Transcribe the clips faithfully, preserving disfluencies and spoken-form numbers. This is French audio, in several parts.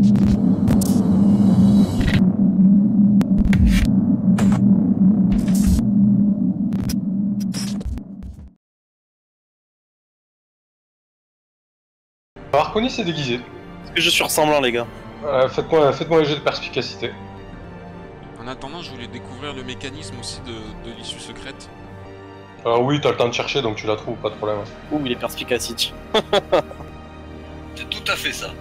Arconis s'est déguisé. Est-ce que je suis ressemblant, les gars? euh, Faites-moi faites un jet de perspicacité. En attendant, je voulais découvrir le mécanisme aussi de, de l'issue secrète. Alors oui, t'as le temps de chercher, donc tu la trouves, pas de problème. Ouh, il est perspicacite. C'est tout à fait ça.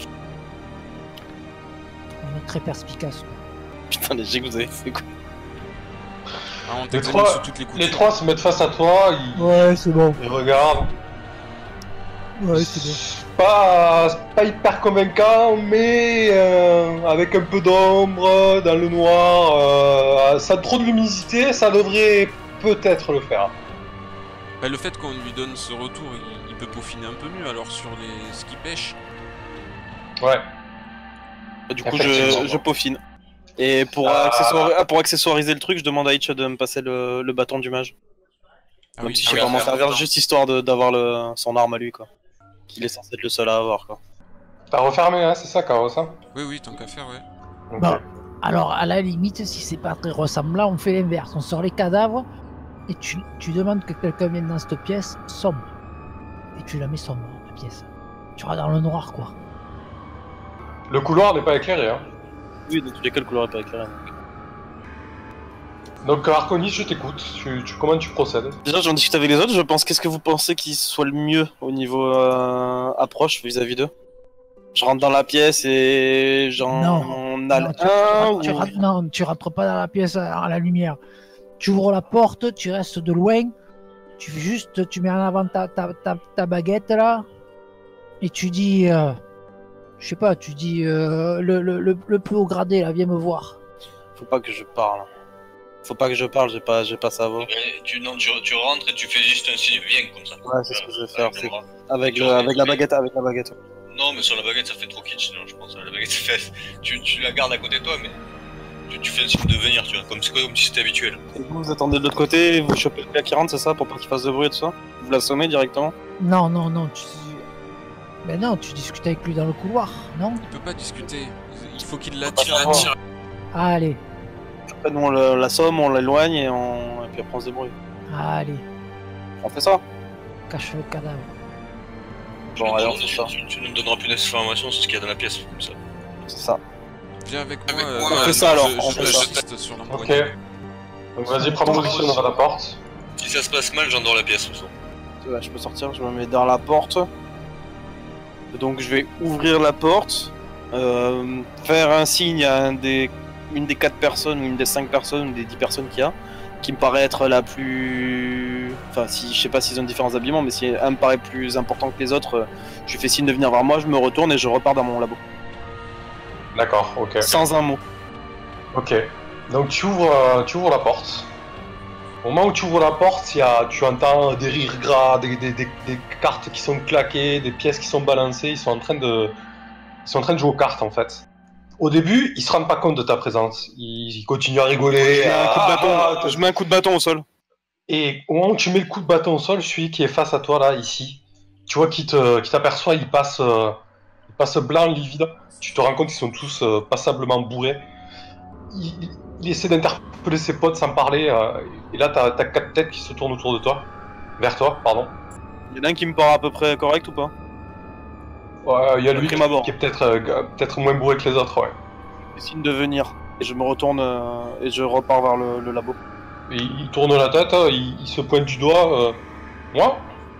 On est très perspicace. Quoi. Putain, les jets que vous avez fait, quoi. Ah, on Les t'examine trois, sous toutes les coutures. les trois se mettent face à toi, ils, Ouais, c'est bon. ils regardent. Ouais, c'est bon. Pas, pas hyper convaincant, mais euh, avec un peu d'ombre, dans le noir, euh, sans trop de luminosité, ça devrait peut-être le faire. Bah, le fait qu'on lui donne ce retour, il, il peut peaufiner un peu mieux alors sur les skis pêche. Ouais. Du coup, je, je peaufine. Et pour, Ah. accessoir... ah, pour accessoiriser le truc, je demande à Hitch de me passer le, le bâton du mage. Ah Même oui, si je ah sais oui, pas m'en ah, servir, ah, juste histoire d'avoir le... son arme à lui, quoi. Qu'il est censé être le seul à avoir, quoi. T'as refermé, hein, c'est ça, Carlos, hein? Oui, oui, tant qu'à faire, ouais. Ok. Bon, alors à la limite, si c'est pas très ressemblant, on fait l'inverse. On sort les cadavres et tu, tu demandes que quelqu'un vienne dans cette pièce sombre. Et tu la mets sombre, la pièce. Tu vas dans le noir, quoi. Le couloir n'est pas éclairé, hein. Oui, dans tous les cas, le couloir est pas éclairé. Donc Arconis, je t'écoute. Tu, tu, comment tu procèdes? Déjà, j'en discute avec les autres, je pense, qu'est-ce que vous pensez qu'il soit le mieux au niveau euh, approche vis-à-vis d'eux? Je rentre dans la pièce et j'en Non, a non, tu, un tu, ou... rentres- non, tu rentres pas dans la pièce à, à la lumière. Tu ouvres la porte, tu restes de loin. Tu fais juste, tu mets en avant ta, ta, ta, ta baguette là. Et tu dis, euh, je sais pas, tu dis euh, le, le, le, le plus haut gradé là, viens me voir. Faut pas que je parle. Faut pas que je parle, j'ai pas, j'ai pas sa voix. Mais tu, non, tu, tu rentres et tu fais juste un signe, viens comme ça. Ouais, c'est ce que je vais faire, Avec le c'est bras. avec, Tu le, vois, avec la mais- baguette, avec la baguette. Non, mais sur la baguette ça fait trop kitsch, non, je pense. La baguette ça fait. Tu, tu la gardes à côté de toi, mais tu, tu fais un signe de venir, tu vois, comme, comme si c'était habituel. Et vous, vous attendez de l'autre côté, vous chopez le gars qui rentre, c'est ça, pour pas qu'il fasse de bruit et tout ça? Vous l'assommez directement? Non, non, non, tu. Ben non, tu discutes avec lui dans le couloir, non? Il peut pas discuter. Il faut qu'il Faut l'attire. pas l'attire. Allez, Après, nous on le- l'assomme, on l'éloigne et, on... et puis après on se débrouille. allez, On fait ça? cache le cadavre. Tu, Bon, nous allez, on donneras- fait ça. tu, tu nous donneras plus d'informations sur ce qu'il y a dans la pièce, comme ça. C'est ça. Viens avec moi. Avec euh, moi, on euh, fait ça, alors, je- on je- fait ça. J'insiste sur Ok. l'empoignage. Donc vas-y, prends position devant la porte. Si ça se passe mal, j'endors la pièce, de toute façon. Ouais, je peux sortir, je me mets dans la porte. Donc je vais ouvrir la porte, euh, faire un signe à un des, une des quatre personnes, ou une des cinq personnes, ou des dix personnes qu'il y a, qui me paraît être la plus... Enfin, si, je sais pas s'ils ont différents habillements, mais si un me paraît plus important que les autres, euh, je lui fais signe de venir vers moi, je me retourne et je repars dans mon labo. D'accord, ok. Sans un mot. Ok. Donc tu ouvres, euh, tu ouvres la porte. Au moment où tu ouvres la porte, il y a, tu entends des rires gras, des, des, des, des cartes qui sont claquées, des pièces qui sont balancées. Ils sont en train de, ils sont en train de jouer aux cartes en fait. Au début, ils se rendent pas compte de ta présence. Ils, ils continuent à rigoler. Je mets un coup de Ah, bâton, ah, je mets un coup de bâton au sol. Et au moment où tu mets le coup de bâton au sol, celui qui est face à toi là, ici, tu vois qu'il te, qu'il t'aperçoit, il passe, euh, il passe blanc, livide. Tu te rends compte qu'ils sont tous euh, passablement bourrés. Il, il- il essaie d'interpeller ses potes sans parler. euh, et là, t'as, t'as quatre têtes qui se tournent autour de toi, vers toi, pardon. Il y en a un qui me paraît à peu près correct ou pas? Ouais, il y a De lui prime qui, abord. qui est peut-être, euh, g- peut-être moins bourré que les autres, ouais. Je fais signe de venir. Et je me retourne euh, et je repars vers le, le labo. Et il tourne la tête, hein, il, il se pointe du doigt. Euh, moi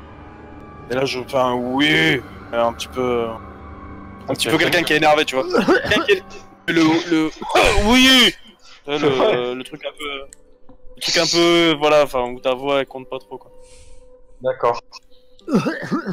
Et là, je fais un oui, un petit peu, un petit Ok. peu quelqu'un qui est énervé, tu vois. Quelqu'un qui est- le, le, oh, oui, le, le, le truc un peu, le truc un peu, voilà, enfin où ta voix elle compte pas trop quoi. D'accord. Euh,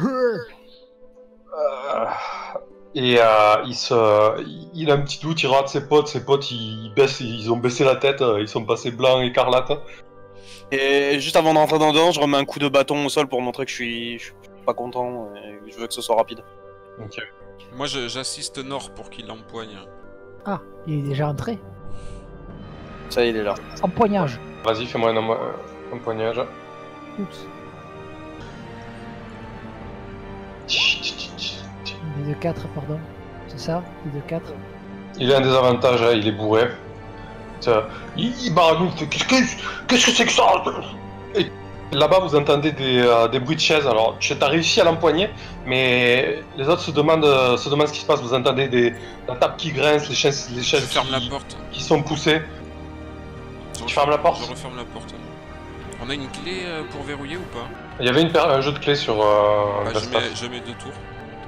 et euh, il se, il a un petit doute, il rate ses potes, ses potes ils baissent, ils ont baissé la tête, euh, ils sont passés blancs, écarlates. Et juste avant d'entrer dans dedans, je remets un coup de bâton au sol pour montrer que je suis, je suis pas content et que je veux que ce soit rapide. Ok. Moi, je- j'assiste Nord pour qu'il empoigne. Ah, il est déjà entré. Ça y est, il est là. Empoignage. Vas-y, fais-moi un, emmo- euh, empoignage. Oups. Des de quatre, pardon. c'est ça? Plus de quatre. Il a un désavantage, hein, il est bourré. Ça, il, il baragouine, il fait, qu'est-ce que qu'est-ce que c'est que ça? Et là-bas, vous entendez des, euh, des bruits de chaises. Alors, tu as réussi à l'empoigner, mais les autres se demandent, euh, se demandent ce qui se passe. Vous entendez des, la table qui grince, les chaises, les Je chaises ferme qui, la porte. qui sont poussées. Je Tu referme- fermes la porte? Je referme la porte. On a une clé euh, pour verrouiller ou pas? Il y avait une paire- un jeu de clés sur euh, Bah, la je, staff. mets, je mets deux tours.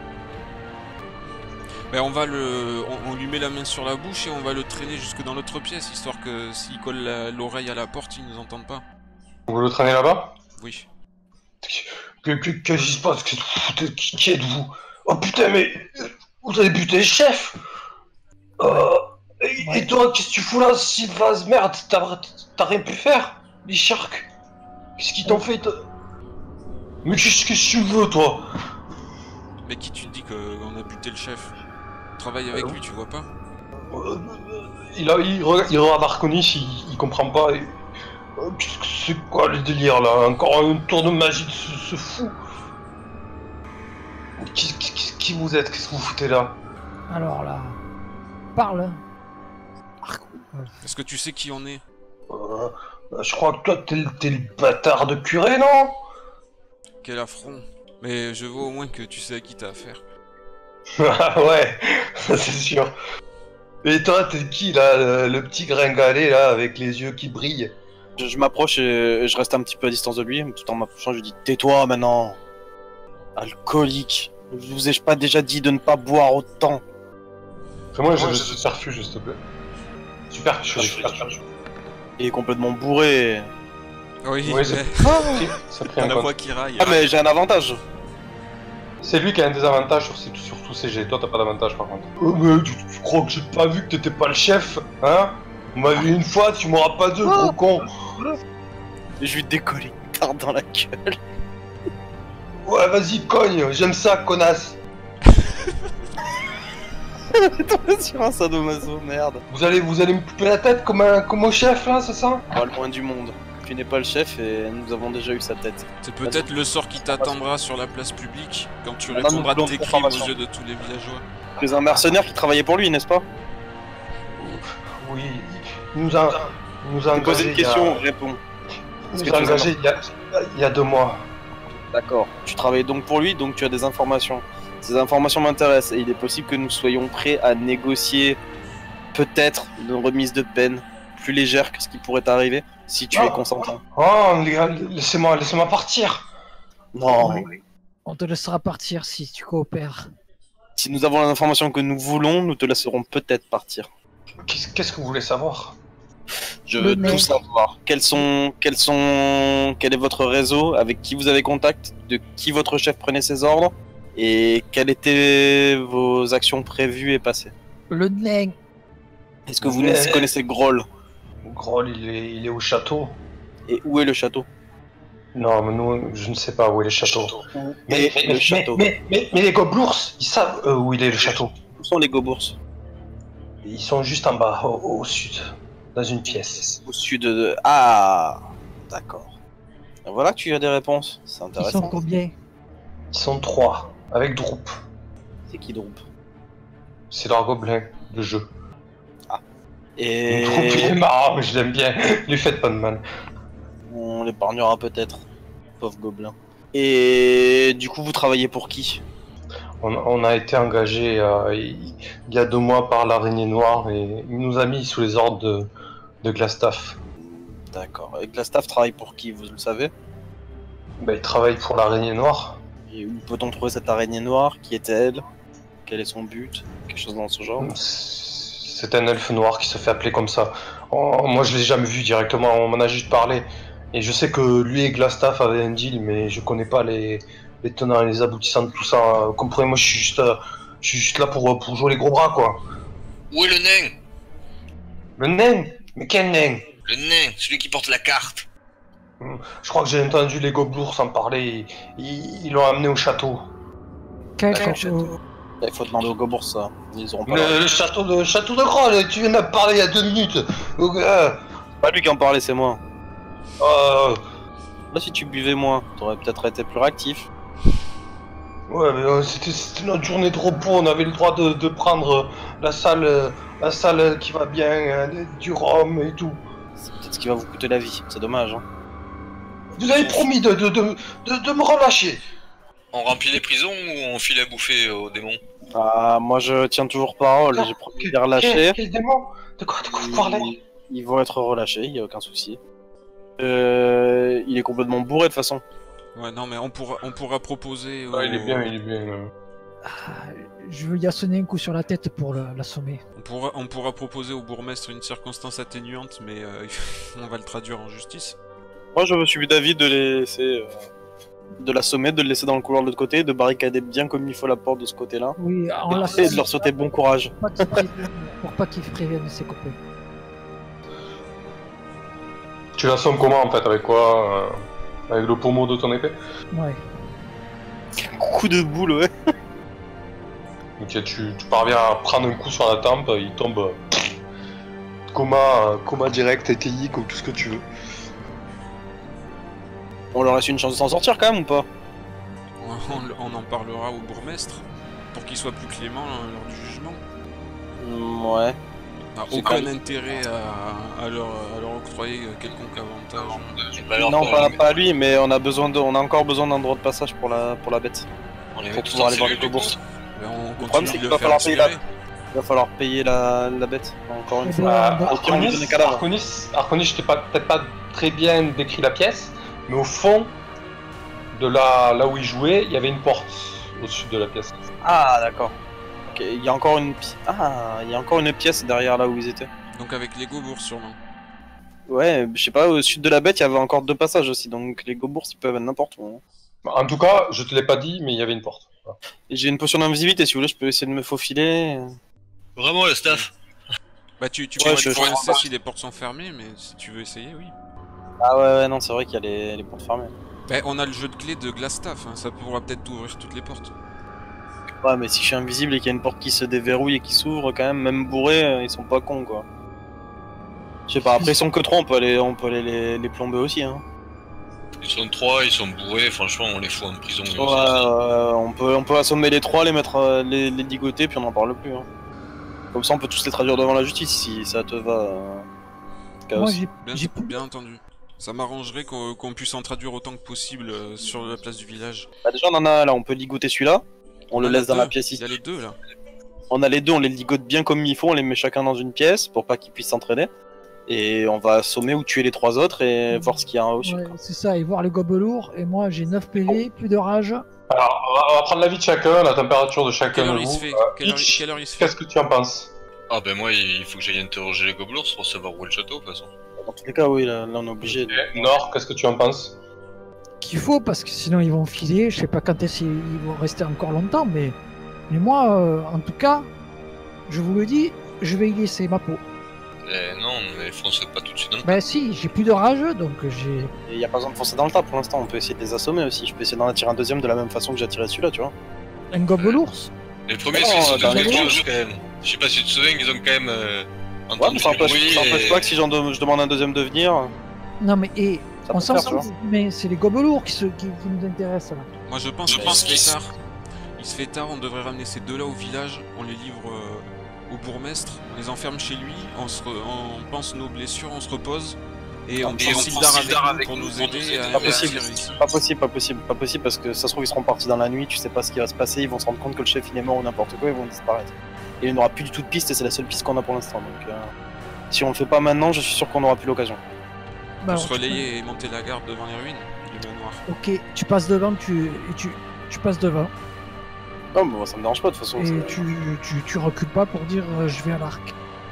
Ben, on va le, on, on lui met la main sur la bouche et on va le traîner jusque dans l'autre pièce, histoire que s'il colle la- l'oreille à la porte, il nous entende pas. Vous le traînez là-bas? Oui. Que- que- Qu'est-ce qui se passe? Qui, qui- qui êtes-vous? Oh putain, mais vous avez buté le chef! Euh, et, Ouais. et toi, qu'est-ce que tu fous là, Sylvaz? Merde, t'as t'as rien pu faire? Les sharks? Qu'est-ce qu'ils t'ont fait? toi Mais qu'est-ce que tu veux, toi? Mais qui tu dis qu'on a buté le chef? Travaille avec Euh, lui, tu vois pas? Euh, il, a, il, regarde, il regarde Arconis, il, il comprend pas. Et... Euh, Qu'est-ce que c'est quoi le délire là? Encore un tour de magie de ce, ce fou? Qui, qui, qui vous êtes? Qu'est-ce que vous foutez là? Alors là, parle. Est-ce que tu sais qui on est? Euh, je crois que toi t'es le- t'es le bâtard de curé, non? Quel affront. Mais je vois au moins que tu sais à qui t'as affaire. Ah ouais, ça c'est sûr. Et toi, t'es qui là, le, le petit gringalet là, avec les yeux qui brillent? Je, je m'approche et je reste un petit peu à distance de lui, tout en m'approchant, je lui dis tais-toi maintenant. Alcoolique. Je vous ai pas déjà dit de ne pas boire autant. Fais-moi un jeu de superfuge, s'il te plaît. Superfuge, superfuge. Il est complètement bourré. Oui, Oui, mais... c'est- Ça pris on en la compte. voix qui raille. Ah mais j'ai un avantage. C'est lui qui a un désavantage sur, ses- sur tous ses jets. Toi, t'as pas d'avantage par contre. Oh, mais tu, tu crois que j'ai pas vu que t'étais pas le chef? Hein? On m'a vu une fois, tu m'auras pas deux, gros con. Je lui décolle une tarte dans la gueule. Ouais, vas-y, cogne, j'aime ça, connasse. Tombé sur un sadomaso, merde. Vous allez, vous allez me couper la tête comme un, comme au chef là, c'est ça? Pas loin du monde. Tu n'es pas le chef et nous avons déjà eu sa tête. C'est peut-être le sort qui t'attendra sur la place publique quand tu On a répondras de nos tes plans de crimes aux formation. yeux de tous les villageois. Tu es un mercenaire qui travaillait pour lui, n'est-ce pas? Oui, il nous a, il nous a Tu me poses engagé une il y a- question, réponds. il Est-ce nous que a tu es engagé il y a, il y a deux mois. D'accord. Tu travailles donc pour lui, donc tu as des informations. Ces informations m'intéressent et il est possible que nous soyons prêts à négocier peut-être une remise de peine plus légère que ce qui pourrait arriver si tu Ah. es consentant. Oh, les gars, laissez-moi, laissez-moi partir. Non. Oui. On te laissera partir si tu coopères. Si nous avons l'information que nous voulons, nous te laisserons peut-être partir. Qu'est-ce qu'est-ce que vous voulez savoir? Je Le veux mec. tout savoir. Quels sont, quels sont, quel est votre réseau, avec qui vous avez contact, de qui votre chef prenait ses ordres, et quelles étaient vos actions prévues et passées. Le nain. Est-ce que vous Mais- connaissez Groll? Groll, il est, il est au château. Et où est le château? Non, mais nous, je ne sais pas où est le château. Mais, Et mais, le mais, château. mais, mais, mais les gobelours, ils savent euh, où il est le château. Où sont les gobours? Ils sont juste en bas, au, au sud, dans une pièce. Au sud de... Ah, d'accord. Voilà que tu as des réponses. C'est Ils sont intéressant. combien? Ils sont trois, avec Droop. C'est qui Droop? C'est leur gobelin de jeu. Et Droop, il est marrant, je l'aime bien. Lui faites pas de mal. on l'épargnera peut-être. Pauvre gobelin. Et du coup, vous travaillez pour qui? On, on a été engagé euh, il il y a deux mois par l'araignée noire et il nous a mis sous les ordres de, de Glastaff. D'accord. Et Glastaff travaille pour qui, vous le savez? Ben, il travaille pour l'araignée noire. Et où peut-on trouver cette araignée noire? Qui est-elle? Quel est son but? Quelque chose dans ce genre? C'est un elfe noir qui se fait appeler comme ça. Oh, moi je l'ai jamais vu directement, on m'en a juste parlé. Et je sais que lui et Glastaff avaient un deal, mais je connais pas les, les tenants et les aboutissants de tout ça. Comprenez, moi je suis juste, euh, je suis juste là pour, pour jouer les gros bras quoi. Où est le nain? Le nain? Mais quel nain? Le nain, celui qui porte la carte. Je crois que j'ai entendu les gobelours en parler, ils ils l'ont amené au château. Quel Quel château? Il faut demander aux gobours ça. Ils auront pas. Le, le château de château de Groll, tu viens d'en parler il y a deux minutes. Euh, C'est pas lui qui en parlait, c'est moi. euh, Là, si tu buvais moins, t'aurais peut-être été plus réactif. Ouais, mais euh, c'était c'était notre journée de repos, on avait le droit de, de prendre la salle, euh, la salle qui va bien, euh, du rhum et tout. C'est peut-être ce qui va vous coûter la vie, c'est dommage. Hein. Vous avez promis de, de, de, de, de me relâcher. On remplit les prisons ou on file à bouffer aux démons? Ah, moi je tiens toujours parole, j'ai promis de les relâcher. Quel, quel démon? De quoi, de quoi vous parlez? Ils, ils vont être relâchés, y a aucun souci. Euh, il est complètement bourré de toute façon. Ouais, non, mais on pourra, on pourra proposer. Ah, au- il est bien, il est bien. euh. Ah, je veux y assonner un coup sur la tête pour le- l'assommer. On pourra, on pourra proposer au bourgmestre une circonstance atténuante, mais euh, on va le traduire en justice. Moi je me suis d'avis de laisser. Euh, de l'assommer, de le laisser dans le couloir de l'autre côté, de barricader bien comme il faut la porte de ce côté-là. Oui, on l'a Et de leur souhaiter bon courage. Pour pas qu'il prévienne- pour pas qu'il prévienne ses copains. Tu l'assommes comment en fait? Avec quoi? euh, Avec le pommeau de ton épée? Ouais. Coup de boule, ouais. Ok, tu, tu parviens à prendre un coup sur la tempe, il tombe. euh, Coma, euh, coma direct, T T I, comme tout ce que tu veux. On leur laisse une chance de s'en sortir quand même ou pas? On, on en parlera au bourgmestre pour qu'il soit plus clément hein, lors du jugement. Mm, ouais. On n'a C'est aucun quand même- intérêt à, à, leur, à leur octroyer euh, quelconque avantage. J'ai pas leur Non, pour- pas, pas lui, mais on a besoin de, on a encore besoin d'un droit de passage pour la, pour la bête. On les met pour tous pouvoir en aller voir les cellule, du bourses. coup. Mais on problème, continue c'est de qu'il le va faire falloir payer la- expirer. Il va falloir payer la, la bête, encore une Eh fois. ben, Euh, Au pire, on lui donne les Arconis, cadavres. Arconis, Arconis, je t'ai pas- peut-être pas très bien décrit la pièce, mais au fond de là, là où il jouait, il y avait une porte au sud de la pièce. Ah, d'accord. Ok, il y a encore une pi- ah, il y a encore une pièce derrière là où ils étaient. Donc avec les gobours sûrement. Ouais, je sais pas, au sud de la bête, il y avait encore deux passages aussi, donc les gobours, ils peuvent être n'importe où. hein. En tout cas, je te l'ai pas dit, mais il y avait une porte. Voilà. Et j'ai une potion d'invisibilité, si vous voulez, je peux essayer de me faufiler. Vraiment, le staff. Bah tu, tu Ouais, peux je- être je- coincé si les portes sont fermées, mais si tu veux essayer, oui. Ah ouais, ouais, non, c'est vrai qu'il y a les, les portes fermées. Bah, on a le jeu de clés de Glastaff, hein, ça pourra peut-être ouvrir toutes les portes. Ouais, mais si je suis invisible et qu'il y a une porte qui se déverrouille et qui s'ouvre, quand même, même bourrés, euh, ils sont pas cons, quoi. Je sais pas, après ils sont que trois, on peut aller, on peut aller les, les plomber aussi, hein. Ils sont trois, ils sont bourrés, franchement, on les fout en prison. Ouais, euh, on, peut, on peut assommer les trois, les mettre, euh, les, les ligoter, puis on n'en parle plus, hein. Comme ça, on peut tous les traduire devant la justice, si ça te va. Euh... Chaos. Moi, j'ai Bien, j'ai plus. bien entendu. Ça m'arrangerait qu'on qu'on puisse en traduire autant que possible euh, sur la place du village. Bah, déjà, on en a là, on peut ligoter celui-là. On le en a laisse dans la deux. pièce Il ici. y a les deux là. On a les deux, on les ligote bien comme il faut, on les met chacun dans une pièce pour pas qu'ils puissent s'entraîner. Et on va assommer ou tuer les trois autres et voir ce qu'il y a au sud. Ouais, c'est ça, et voir les gobelours. Et moi, j'ai neuf P V, plus de rage. Alors, on va, on va prendre l'avis de chacun, la température de chacun Quelle heure de il se vous. fait Euh, quelle heure, Hitch, quelle heure il se fait qu'est-ce que tu en penses? Ah ben moi, il faut que j'aille interroger les gobelours pour savoir où est le château, de toute façon. Dans tous les cas, oui, là, là, on est obligé. de- Et Nord, qu'est-ce que tu en penses? Qu'il faut, parce que sinon ils vont filer. Je sais pas quand est-ce qu'ils vont rester encore longtemps, mais. Mais moi, euh, en tout cas, je vous le dis, je vais y laisser ma peau. Eh non, mais fonce pas tout de suite. Non. Bah si, j'ai plus de rage, donc j'ai. Il n'y a pas besoin de foncer dans le tas pour l'instant, on peut essayer de les assommer aussi. Je peux essayer d'en attirer un deuxième de la même façon que j'ai attiré celui-là, tu vois. Un gobelours. Mais le premier, Non, c'est dans deux les gobelours, gobelours. quand même. Je sais pas si tu te souviens qu'ils ont quand même euh, Ouais, entendu mais ça du empêche, bruit ça empêche et- pas que si j'en de- je demande un deuxième de venir. Non mais et Ça on peut s'en faire, tu fout, mais c'est les gobelours qui, se, qui, qui nous intéressent là. Moi je pense Je qu'il pense se qu'il fait s- tard. Il se fait tard, on devrait ramener ces deux-là au village, on les livre euh, au bourgmestre, on les enferme chez lui, on, se re- on pense nos blessures, on se repose, et on Et prend on Sildar prend avec, Sildar nous avec pour nous nous pour nous aider aider. à Pas à possible, attirer ici. pas possible, pas possible, pas possible parce que ça se trouve ils seront partis dans la nuit, tu sais pas ce qui va se passer, ils vont se rendre compte que le chef il est mort ou n'importe quoi, ils vont disparaître. Et il n'aura plus du tout de piste et c'est la seule piste qu'on a pour l'instant. Donc euh, si on le fait pas maintenant, je suis sûr qu'on n'aura plus l'occasion. Bah, Pour se tu relayer et monter la garde devant les ruines du manoir. peux- Ok, tu passes devant, tu et tu tu passes devant Non, mais moi, ça me dérange pas de toute façon. et c'est- tu, tu tu recules pas pour dire euh, je vais à l'arc.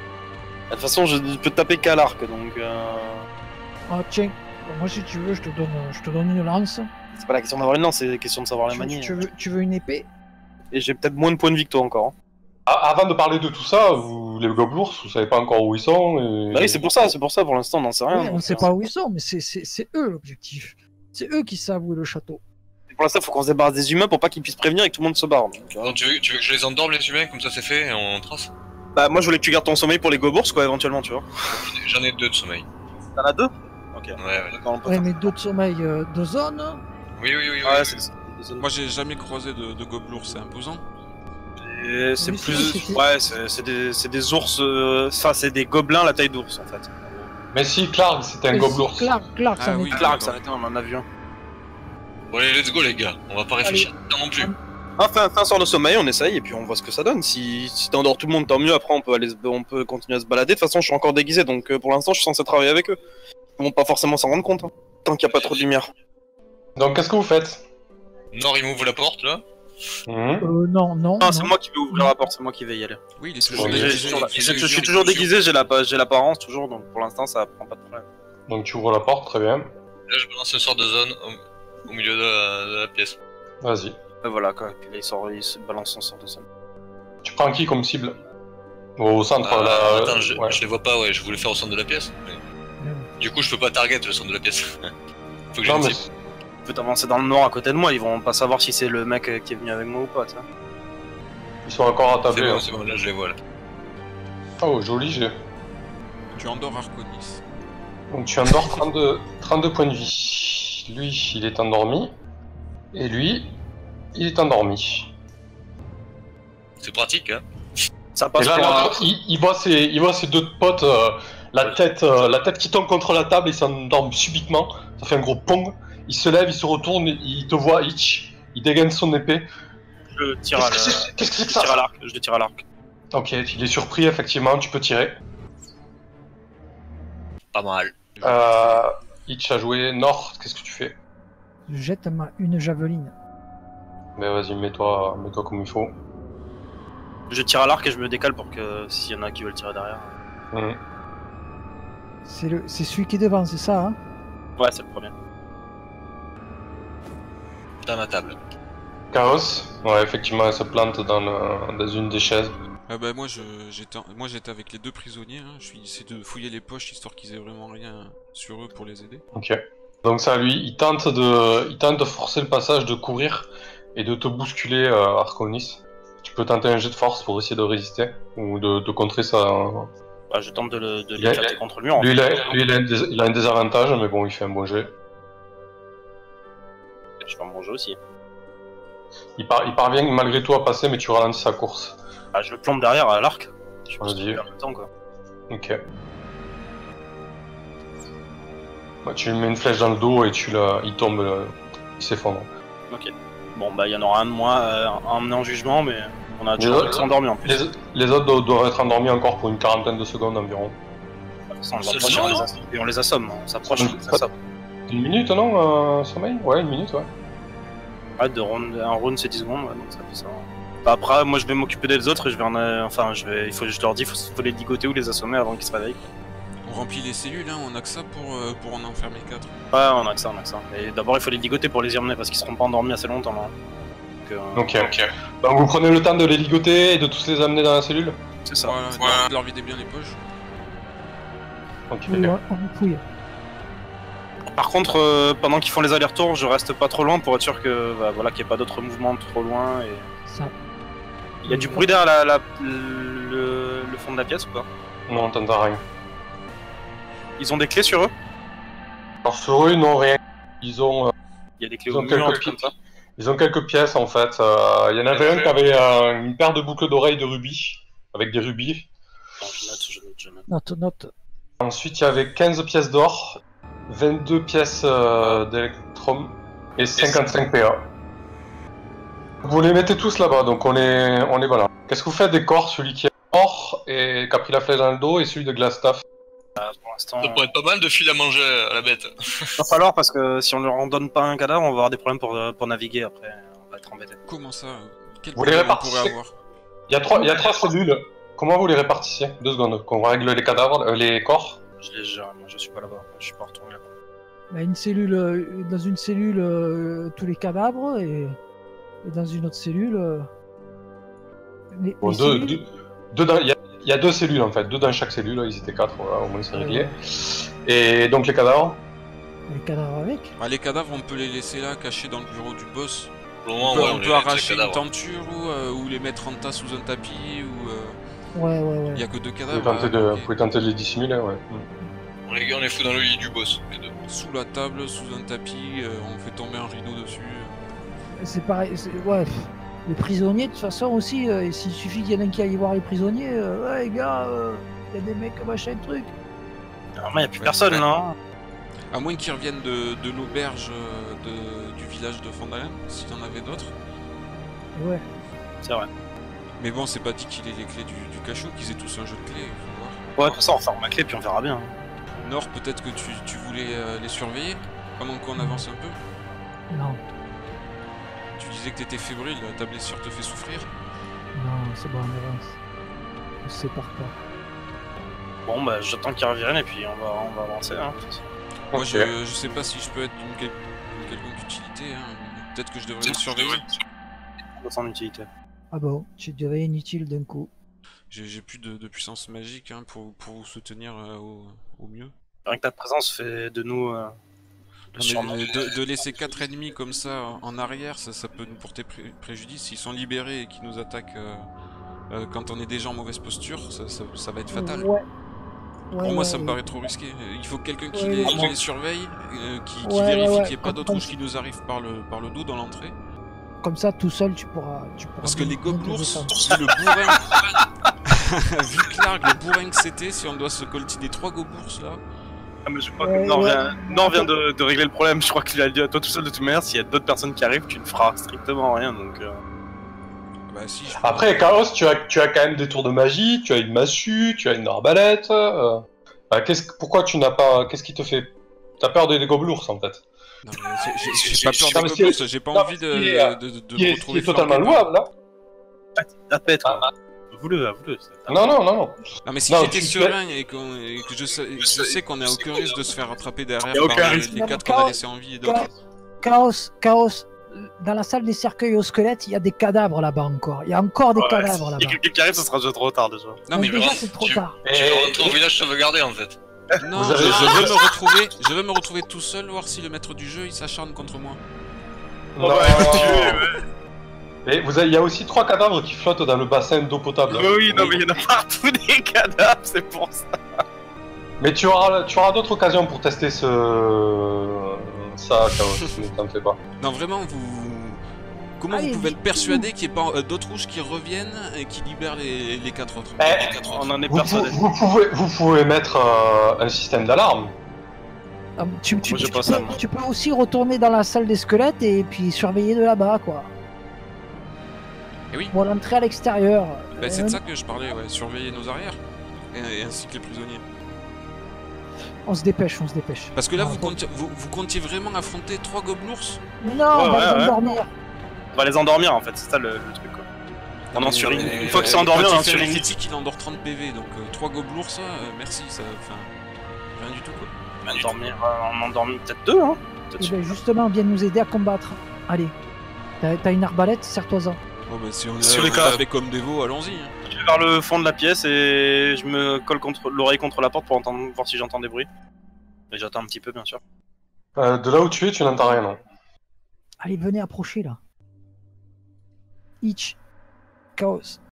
De toute façon, je ne peux te taper qu'à l'arc donc. Euh... Ah tiens, bon, moi si tu veux, je te donne je te donne une lance. C'est pas la question d'avoir une lance, c'est la question de savoir la Tu, manier. tu veux tu veux une épée? Et j'ai peut-être moins de points de vie que toi encore. hein. A- Avant de parler de tout ça, vous, les gobelours, vous savez pas encore où ils sont. Et... Bah oui, c'est pour ça, c'est pour ça pour l'instant, on n'en sait rien. Ouais, on donc, sait euh, pas où ils sont, mais c'est c'est c'est eux l'objectif. C'est eux qui savent où est le château. Pour l'instant, faut qu'on se débarrasse des humains pour pas qu'ils puissent prévenir et que tout le monde se barre. Donc, euh, Bon, tu, veux, tu veux que je les endorme, les humains, comme ça c'est fait, et on trace? Bah, moi je voulais que tu gardes ton sommeil pour les gobours, quoi, éventuellement, tu vois. J'en ai deux de sommeil. T'en as deux. Ok. Ouais, ouais. D'accord, on peut Ouais, faire mais deux de sommeil, euh, deux zones. Oui, oui, oui. oui, ça. Ouais, oui. c'est les zones. Moi j'ai jamais croisé de, de gobelours, c'est imposant. Et C'est Oui, plus. c'est- c'est- Ouais, c'est c'est des, c'est des ours. euh, Enfin, c'est des gobelins à la taille d'ours en fait. Mais si, Clark, c'était un Et gobelours. si Clark, Clark, Ah ça oui. m'est- Clark, ça a été, on en a vu un. Bon, allez, let's go, les gars. On va pas réfléchir non, non plus. Enfin, fin sort de sommeil, on essaye et puis on voit ce que ça donne. Si, si t'endors tout le monde, tant mieux. Après, on peut aller, se- on peut continuer à se balader. De toute façon, je suis encore déguisé, donc euh, pour l'instant, je suis censé travailler avec eux. Ils vont pas forcément s'en rendre compte, hein, tant qu'il n'y a pas trop de lumière. Donc, qu'est-ce que vous faites? Nord, il m'ouvre la porte, là. Mhm. Euh, non, non. Ah, c'est non. moi qui vais ouvrir la porte, c'est moi qui vais y aller. Oui, il est J'ai- toujours j'ai- J'ai- déguisé, Je, il fait je- des je suis yeux. toujours déguisé, j'ai la- j'ai l'apparence toujours, donc pour l'instant, ça prend pas de problème. Donc, tu ouvres la porte, très bien. Là, je balance un sort de zone au, au milieu de la, de la pièce. Vas-y. Et voilà quoi, et puis là, il, sort, il se balance son sort de zone. Tu prends qui comme cible? Au centre, Euh, là. attends, je, ouais. je les vois pas, ouais, je voulais faire au centre de la pièce. mais- Du coup, je peux pas target le centre de la pièce. Faut que j'ai Non, une mais cible. Tu peux t'avancer dans le noir à côté de moi, ils vont pas savoir si c'est le mec euh, qui est venu avec moi ou pas, tu sais. ils sont encore à C'est tabler. bon, hein. c'est bon, là, je les vois, là. Oh, joli jet. Tu endors Arconis. Donc, tu endors trente-deux, trente-deux points de vie. Lui, il est endormi. Et lui, il est endormi. C'est pratique, hein. Ça Et passe là, pour un... l'autre, il, il voit ses, il voit ses deux potes, euh, la, tête, euh, la tête qui tombe contre la table, il s'endorme subitement. Ça fait un gros pong. Il se lève, il se retourne, il te voit, Hitch. Il dégaine son épée. Je tire à Qu'est-ce que la- c'est Qu'est-ce que c'est que je tire à ça? l'arc, je le tire à l'arc. Ok, il est surpris, effectivement, tu peux tirer. Pas mal. Euh, Hitch a joué. Nord, qu'est-ce que tu fais? Je jette ma... une javeline. Mais vas-y, mets-toi mets-toi comme il faut. Je tire à l'arc et je me décale pour que s'il y en a qui veulent tirer derrière. Mhm. C'est le... c'est celui qui est devant, c'est ça, hein? Ouais, c'est le premier. Dans ma table. Chaos. Ouais, effectivement, elle se plante dans, le- dans une des chaises. Ah bah moi je j'étais moi j'étais avec les deux prisonniers, hein. Je suis essayé de fouiller les poches histoire qu'ils aient vraiment rien sur eux pour les aider. Ok. Donc ça, lui, il tente de, il tente de forcer le passage, de courir et de te bousculer, euh, Arconis. Tu peux tenter un jet de force pour essayer de résister ou de, de contrer sa. Bah, je tente de le- de Il a- l'éclater contre lui. En Lui, fait. il a, lui, il a un dés- il a un désavantage, mais bon, il fait un bon jet. Je vais en manger aussi. Il, par- il parvient malgré tout à passer, mais tu ralentis sa course. Ah, je le plombe derrière à l'arc. Je pense Vas-y. qu'il perd le temps quoi. Ok. Bah, tu lui mets une flèche dans le dos et tu la... il tombe, euh, il s'effondre. Ok. Bon, bah, il y en aura un de moins euh, à emmener en jugement, mais on a Les toujours autres- qui sont endormis en plus. Les, les autres do- doivent être endormis encore pour une quarantaine de secondes environ. De toute façon, on C'est l'approche le et on les genre, ass- et on les assomme. On s'approche et on les Pas- assomme. Une minute, non, euh, sommeil? Ouais, une minute, ouais. Ouais, de round, un round c'est dix secondes, ouais, donc ça fait ça. Bah, après, moi je vais m'occuper des autres et je vais en. euh, Enfin, je vais. Il faut, je leur dis, il faut, faut les ligoter ou les assommer avant qu'ils se réveillent. On remplit les cellules, hein, on a que ça pour, euh, pour en enfermer quatre. Ouais, on a que ça, on a que ça. Et d'abord, il faut les ligoter pour les y emmener parce qu'ils seront pas endormis assez longtemps. Là. Donc, euh, Ok, ok. Donc vous prenez le temps de les ligoter et de tous les amener dans la cellule? c'est ça. Voilà, de Ouais. leur- de leur vider bien les poches. Ok. Oui, on, on y fouille. Par contre, euh, pendant qu'ils font les allers-retours, je reste pas trop loin pour être sûr que bah, voilà, qu'il n'y ait pas d'autres mouvements trop loin. Et... Ça. Il y a du bruit derrière la, la- le, le fond de la pièce ou pas? Non, t'entends rien. Ils ont des clés sur eux? Alors sur eux, non, rien. Ils ont, euh, Il y a des clés Ils au ont mur, un quelques truc comme ça? ils ont quelques pièces en fait. Euh, Il y en avait un qui avait euh, une paire de boucles d'oreilles de rubis, avec des rubis. Bon, je note, je note, je note. Note, note. Ensuite, il y avait quinze pièces d'or, vingt-deux pièces euh, d'électrum et cinquante-cinq P A. Vous les mettez tous là-bas, donc on les, on les voilà. Qu'est-ce que vous faites des corps, celui qui est mort et qui a pris la flèche dans le dos et celui de Glastaff? Pour l'instant, Ça pourrait être pas mal de fil à manger à la bête. va falloir parce que si on leur en donne pas un cadavre, on va avoir des problèmes pour, pour naviguer après. On va être embêté. Comment ça euh, Quel Vous les problème on répartissez. pourrait avoir? Il y a trois, il y a trois cellules. Comment vous les répartissez? Deux secondes, qu'on règle les cadavres, euh, les corps. Je les gère, moi je suis pas là-bas, je suis pas retourné là-bas. Bah, une cellule, euh, dans une cellule, euh, tous les cadavres et, et dans une autre cellule. euh, les, Bon, les deux, cellules- deux, deux dans- il y, a- il y a deux cellules en fait, deux dans chaque cellule, ils étaient quatre, voilà, au moins c'est réglé. Et donc les cadavres, les cadavres avec. Ah, les cadavres, on peut les laisser là, cachés dans le bureau du boss. Pour le On moment, peut, ouais, on les peut laisse, arracher les une cadavres. tenture ou, euh, ou les mettre en tas sous un tapis ou... euh, Ouais, ouais, ouais. Il y a que deux vous cadavres. pouvez, tenter euh, de, ok. vous pouvez tenter de les dissimuler, ouais. On les, on les fout dans le lit du boss, les deux. Sous la table, sous un tapis, euh, on fait tomber un rideau dessus. c'est pareil. c'est- Ouais. pff, Les prisonniers, de toute façon aussi, euh, s'il suffit qu'il y en ait un qui aille voir les prisonniers, euh, ouais les gars, il y a des mecs machin truc. Normalement, il n'y a plus Ouais, personne ouais. là. Hein. À moins qu'ils reviennent de, de l'auberge euh, de- du village de Fandalen, s'il y en avait d'autres. Ouais. C'est vrai. Mais bon, c'est pas dit qu'il ait les clés du, du cachot, qu'ils aient tous un jeu de clés, il faut voir. Ouais, de toute façon, on ferme ma clé puis on verra bien. Nord, peut-être que tu, tu voulais euh, les surveiller pendant qu'on avance un peu. Non, Tu disais que t'étais fébrile, ta blessure te fait souffrir. non, c'est bon, on avance. On se sépare pas. Bon, bah, j'attends qu'ils reviennent et puis on va, on va avancer. Hein. Moi, Ok. je, je sais pas si je peux être d'une quel- d'une quelconque utilité. Hein. Peut-être que je devrais les surveiller. Sans utilité. Ah bon, tu deviens inutile d'un coup. J'ai j'ai plus de, de puissance magique hein, pour, pour vous soutenir euh, au, au mieux. Rien que ta présence fait de nous. Euh, le Non, surnom. mais de, de laisser quatre ennemis comme ça en, en arrière, ça, ça peut nous porter pré- préjudice. S'ils sont libérés et qu'ils nous attaquent euh, euh, quand on est déjà en mauvaise posture, ça, ça- ça va être fatal. Ouais. Ouais, Pour moi, ouais, ça me ouais. paraît trop risqué. Il faut quelqu'un qui, Ouais, les, ouais. qui les surveille, euh, qui, qui Ouais, vérifie ouais, ouais. qu'il n'y ait pas Comme- d'autres comme- rouges qui nous arrivent par le, par le dos dans l'entrée. Comme ça, tout seul, tu pourras. Tu pourras Parce que bien- les bien te gobelours, défendre. vu le bourrin, vu Clark, le bourrin que c'était, si on doit se coltiner trois gobours là, Ah, mais je crois Ouais, que Nord ouais. vient, Nord vient de, de régler le problème. Je crois qu'il a dit à toi tout seul de toute manière. S'il y a d'autres personnes qui arrivent, tu ne feras strictement rien. Donc. Euh... bah si. Je... Après, Carlos, tu as, tu as quand même des tours de magie, tu as une massue, tu as une arbalète. Euh... euh, qu'est-ce que- pourquoi tu n'as pas. Qu'est-ce qui te fait. T'as peur des gobelours en fait. Non, mais j'ai- j'ai j'ai pas peur Non, des mais gobelours, c'est- j'ai pas non, envie de, mais c'est, euh, de, de, de Qui me est, retrouver qui est totalement flanqué par- louable là. La pète, Ah, quoi. Avoue-le, avoue-le. c'est- Non, non, non, non. Non mais si Non, j'étais tu- serein et, qu'on- et que je sais, je sais qu'on a aucun risque de se faire attraper derrière Y a aucun par les, risque. les Non, quatre mais qu'on a Chaos- laissés en vie et d'autres. Chaos, chaos. Dans la salle des cercueils aux squelettes, il y a des cadavres là-bas encore. Il y a encore des Ouais, cadavres s'il y là-bas. a quelqu'un qui arrive, ça sera déjà trop tard déjà. Non Donc mais déjà, vraiment, c'est trop tu- tard. Tu Et- vas retourner au village sauvegardé en fait. non, vous je, avez- je veux me retrouver, je veux me retrouver tout seul, voir si le maître du jeu il s'acharne contre moi. Non. Oh, bah, il va te tuer, ouais. Et vous avez- il y a aussi trois cadavres qui flottent dans le bassin d'eau potable. Mais oui, non, mais il y en a partout des cadavres, c'est pour ça. Mais tu auras, tu auras d'autres occasions pour tester ce. Ça, Chaos, ne t'en fais pas. Non vraiment, vous... Comment Allez, vous pouvez le dites-nous. persuader qu'il n'y ait pas euh, d'autres rouges qui reviennent et qui libèrent les, les quatre autres Eh, les quatre autres. On en est Vous, persuadé. pou- vous pouvez, vous pouvez mettre euh, un système d'alarme. Ah, Tu, tu- Moi, j'ai tu pas peux, ça, moi. tu peux aussi retourner dans la salle des squelettes et puis surveiller de là-bas, quoi. Eh oui. Pour l'entrée à l'extérieur. Bah, c'est Euh, de ça que je parlais, ouais, surveiller nos arrières. Et, et ainsi que les prisonniers. On se dépêche, on se dépêche. Parce que là, Ah, vous, bon. comptiez, vous, vous comptiez vraiment affronter trois gobelours. Non, Ouais, on va ouais, les ouais. endormir. On va les endormir en fait, c'est ça le, le truc quoi. On en surine. Mais, Une fois qu'ils sont euh, endormis, quand on il en fait un surine. critique, il endort trente P V, donc euh, trois gobelours, ça, euh, merci, ça, enfin, rien du tout quoi. On va endormir, euh, on en endormit peut-être deux, hein. Peut-être Et sûr. ben justement, viens nous aider à combattre. Allez, t'as t'as une arbalète, serre-toi-en. Bon bah si on est Sur là, les vous cas. tapez comme des veaux, allons-y. Hein. Je vais vers le fond de la pièce et je me colle contre l'oreille contre la porte pour entendre, voir si j'entends des bruits. Et j'attends un petit peu bien sûr. Euh, de là où tu es, tu n'entends rien, non. Allez, venez approcher là. Itch, Chaos,